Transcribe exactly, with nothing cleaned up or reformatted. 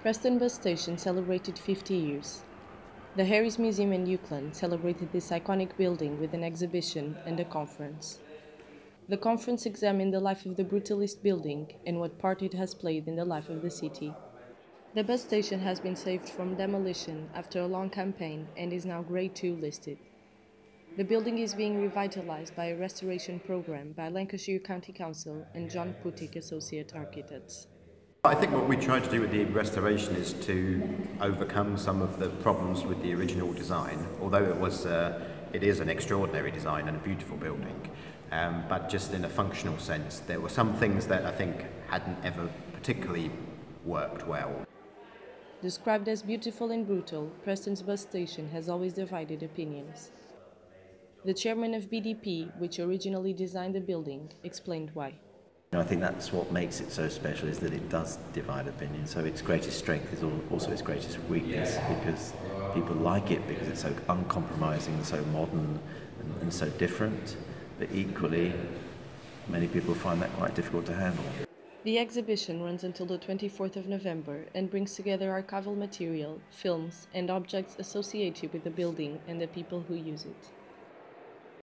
Preston Bus Station celebrated fifty years. The Harris Museum in Euclid celebrated this iconic building with an exhibition and a conference. The conference examined the life of the brutalist building and what part it has played in the life of the city. The bus station has been saved from demolition after a long campaign and is now Grade two listed. The building is being revitalized by a restoration program by Lancashire County Council and John Puttick Associate Architects. I think what we tried to do with the restoration is to overcome some of the problems with the original design, although it was uh, it is an extraordinary design and a beautiful building, um, but just in a functional sense there were some things that I think hadn't ever particularly worked well. Described as beautiful and brutal, Preston's bus station has always divided opinions. The chairman of B D P, which originally designed the building, explained why. I think that's what makes it so special, is that it does divide opinion. So its greatest strength is also its greatest weakness, because people like it because it's so uncompromising and so modern and, and so different. But equally, many people find that quite difficult to handle. The exhibition runs until the twenty-fourth of November and brings together archival material, films, and objects associated with the building and the people who use it.